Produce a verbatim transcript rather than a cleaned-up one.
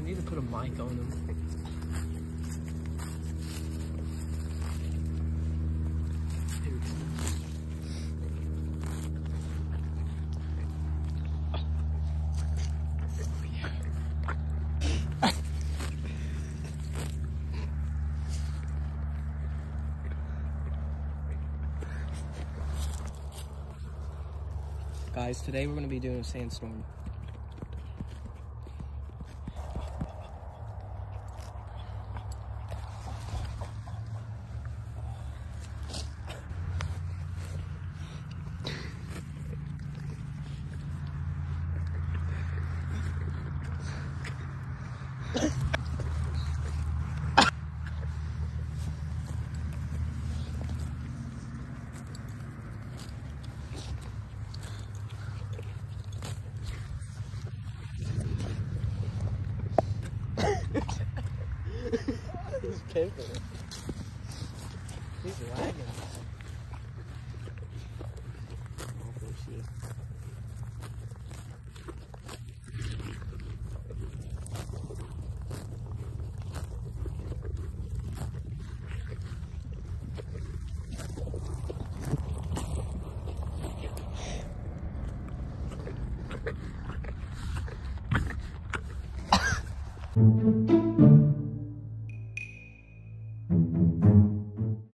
need to put a mic on them. Guys, today we're going to be doing a sandstorm. He's pimping. He's lagging. Oh, shit. Thank you.